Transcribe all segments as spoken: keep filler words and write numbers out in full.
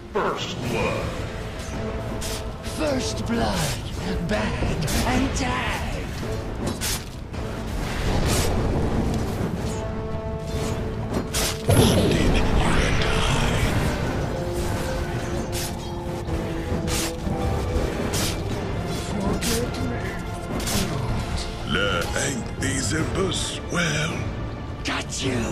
First blood. First blood, bad and tag. Bonded you and I. Forget me. Le ain't these embers well? Got you.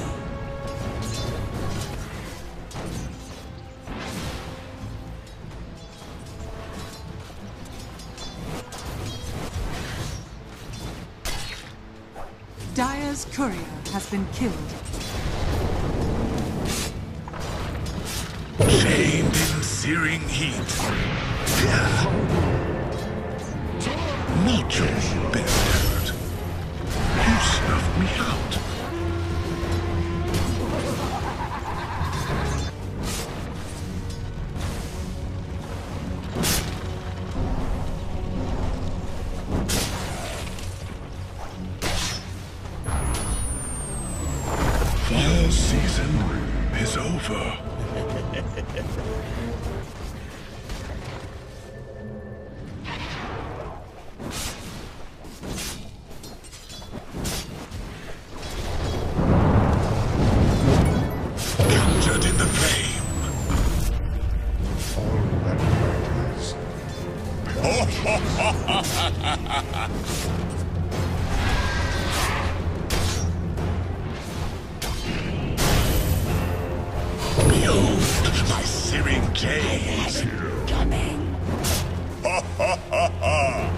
Dire's courier has been killed. Chained in searing heat. Not your best effort. You snuffed me out. Fall season is over. Captured in the flame. All that matters. Behold my searing gaze. Coming. Ha ha ha ha!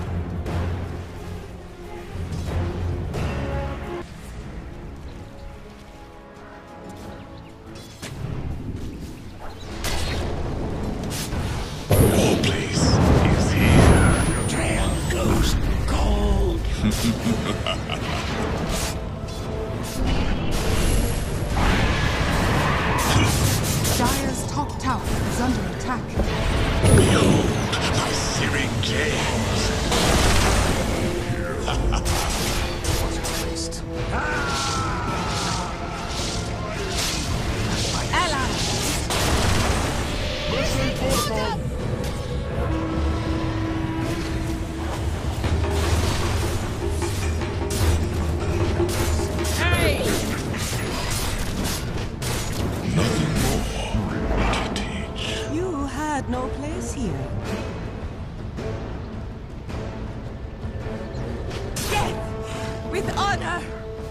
Your place is here. Trail goes cold. Dire's top tower is under attack. Behold my searing gaze. Nothing more to teach. You had no place here. Death with honor!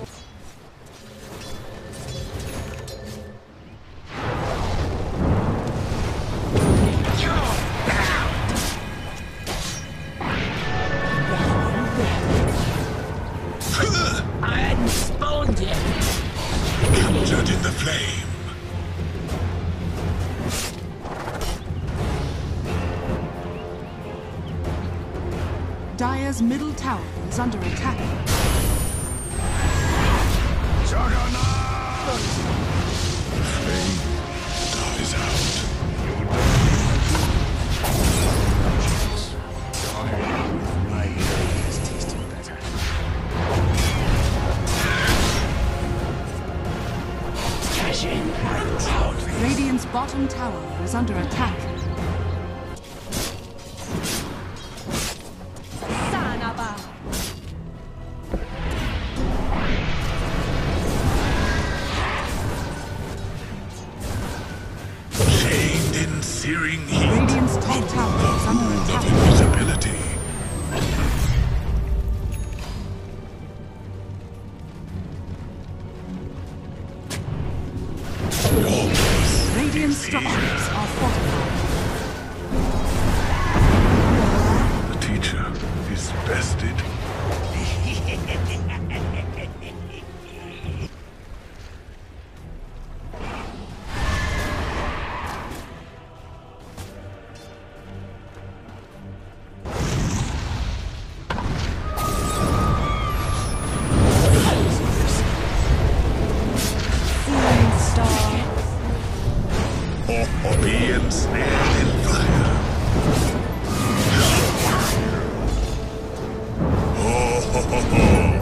Unspawned it. Captured in the flame. Dire's middle tower is under attack. The flame dies out. My blade is tasting better. Cashing out. Radiant's bottom tower is under attack. Sanaba. Chained in searing heat. Radiant's top tower is under Of attack. invisibility. Your place Radiant is here. structures are fortified. The teacher is bested. Or be ensnared in fire. Oh, ho, ho, ho.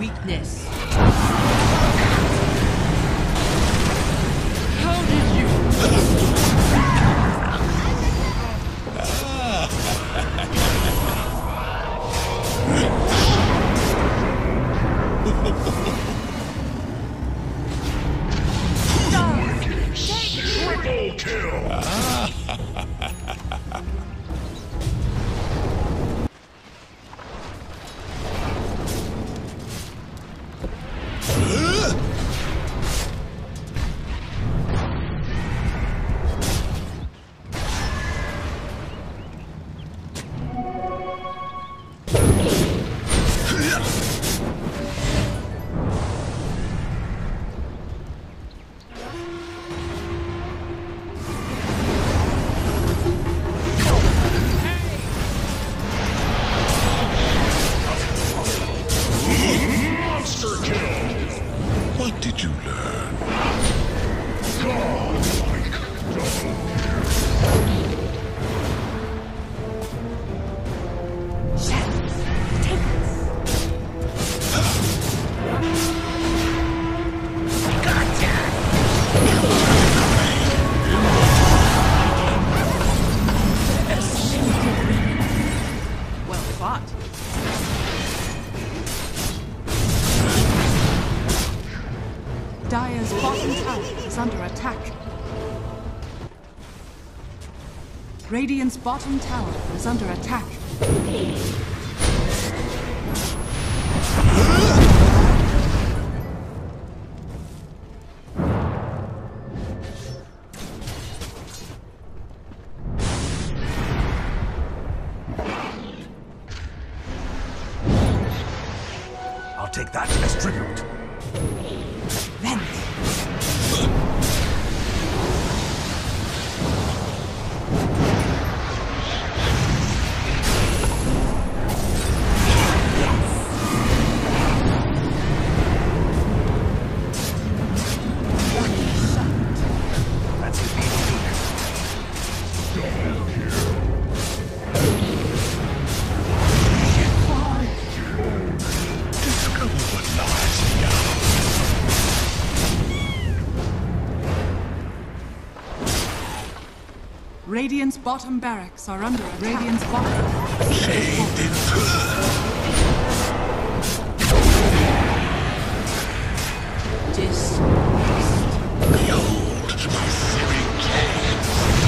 weakness. How did you? Triple kill! What did you learn? Godlike double Shadows, take us. Gotcha! Well fought. Dire's bottom tower is under attack. Radiant's bottom tower is under attack. I'll take that as tribute. Vent. That's his being Discover what lies beyond. Radiant's bottom barracks are under attack. Radiant's bottom. Saved in Dis. Behold my searing claws.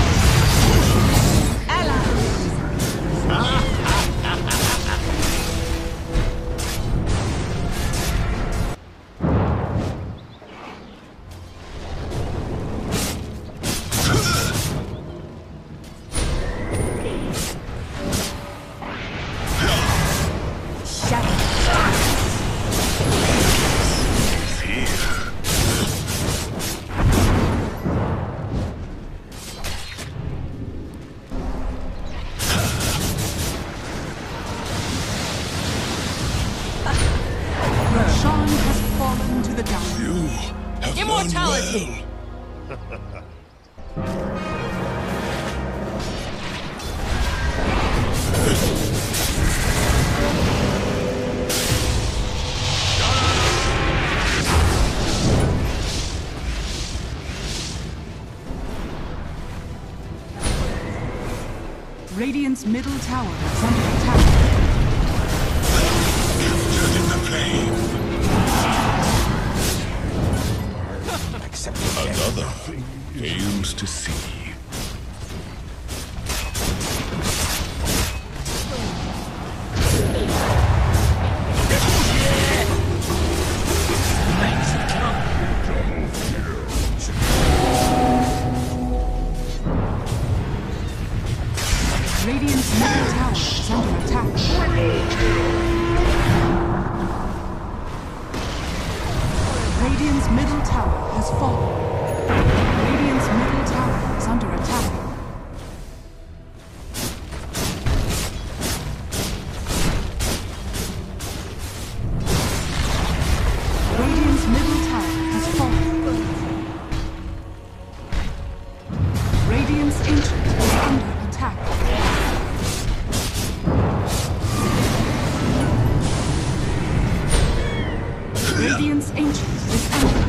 Roshan has fallen to the down. You have Immortality. done well. Radiant's middle tower is under attack. Captured in the flame. accepting death. Another fails to see. Radiant's middle tower is under Radiant's Ancient is under